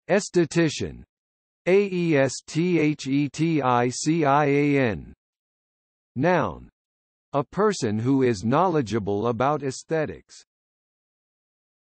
Aesthetician. Aesthetician. Noun. A person who is knowledgeable about aesthetics.